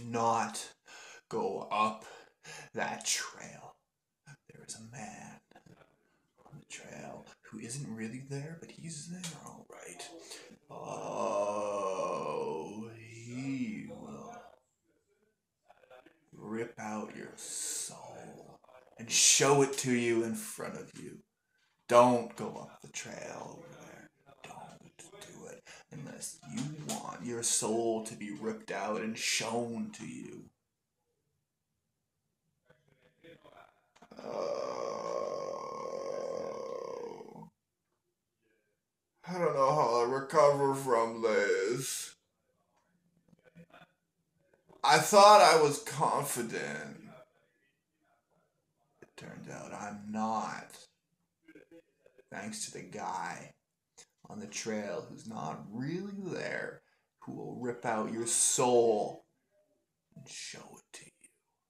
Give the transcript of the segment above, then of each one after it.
not go up that trail. There is a man on the trail who isn't really there, but he's there all right. Oh, he will rip out your soul and show it to you in front of you. Don't go up the trail over there. Don't do it unless you want your soul to be ripped out and shown to you. Oh, I don't know how to recover from this. I thought I was confident. It turns out I'm not. Thanks to the guy on the trail who's not really there, who will rip out your soul and show it to you.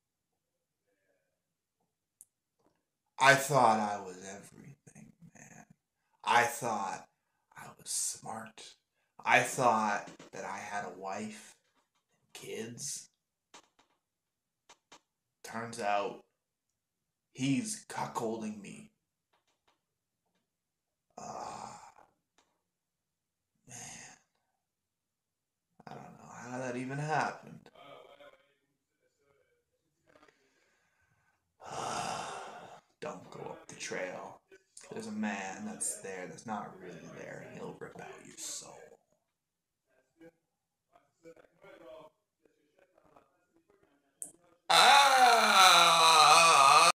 I thought I was everything, man. I thought I was smart. I thought that I had a wife and kids. Turns out he's cuckolding me. Man, I don't know how that even happened. Don't go up the trail. There's a man that's there that's not really there, and he'll rip out your soul.